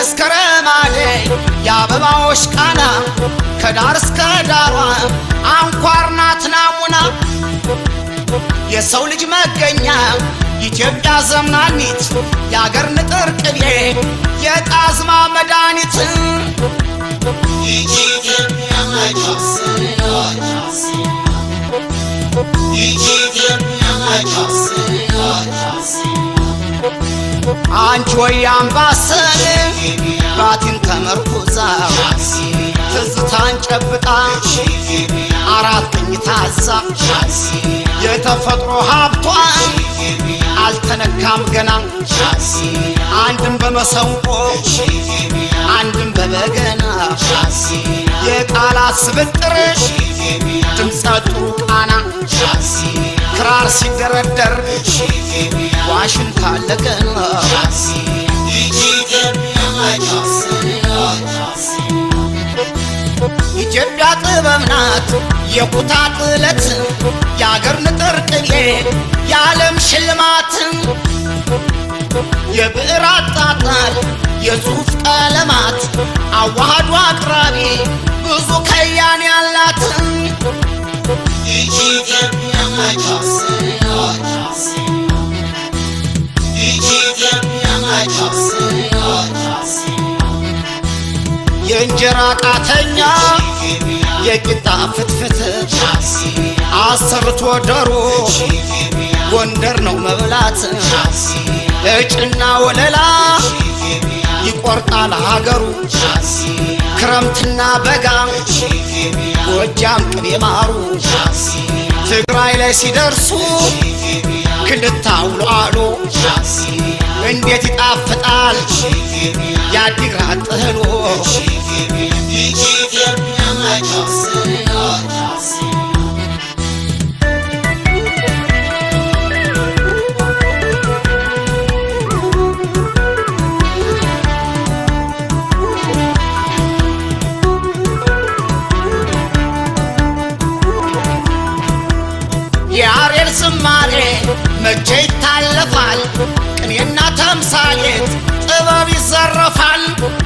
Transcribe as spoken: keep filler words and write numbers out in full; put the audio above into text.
የመስከረም አደይ ያበባዎች ቃና ከዳር እስከ ዳሯ አንኳር ናት ናሙና የሰው ልጅ መገኛ ኢትዮጵያ ዘመናዊት ያገር ንጥር ቅቤ የጣዝማ መድኃኒት ኢትዮጵያ ማጆስ ኢትዮጵያ ማጆስ አንቺ ወይ አምባሰል ባቲን ተመርኩዛ ትዝታን ጨብጣ አራት ቀኝ ታዛ የተፈጥሮ ሀብቷ አልተነካም ገና አንድም በመሰንቆ አንድም በበገና የቃላት ስብጥር ድምጸቱ ቃና ክራር ሲደረደር ዋሽንት አለቀና ኢትዮጵያ ጥበብ ናት የኩታ ጥለት ያገር ንጥር ቅቤ የዓለም ሽልማት የብዕር አጣጣል የጽሑፍ ቀለማት አዋህዶ አቅራቢ ብዙ ከያን ያላት ኢትዮጵያ ማጆስ ኢትዮጵያ ማጆስ የእንጀራ ቃተኛ የቂጣ ፍትፍት አሰርቶ ዶሮ ጎንደር ነው መብላት እጭና ወለላ ይቆርጣል ሀገሩ ክረምትና በጋ ጎጃም ቅቤ ማሩ ትግራይ ላይ ሲደርሱ ክልታውሎ አሎ እንዴት ይጣፍጣል ያዲግራት ጥህሎ ኢትዮጵያ ማጆስ ያሬል ዝማሬ መቼ ይታለፋል ቅኔና ተምሳሌት ጥበብ ይዘረፋል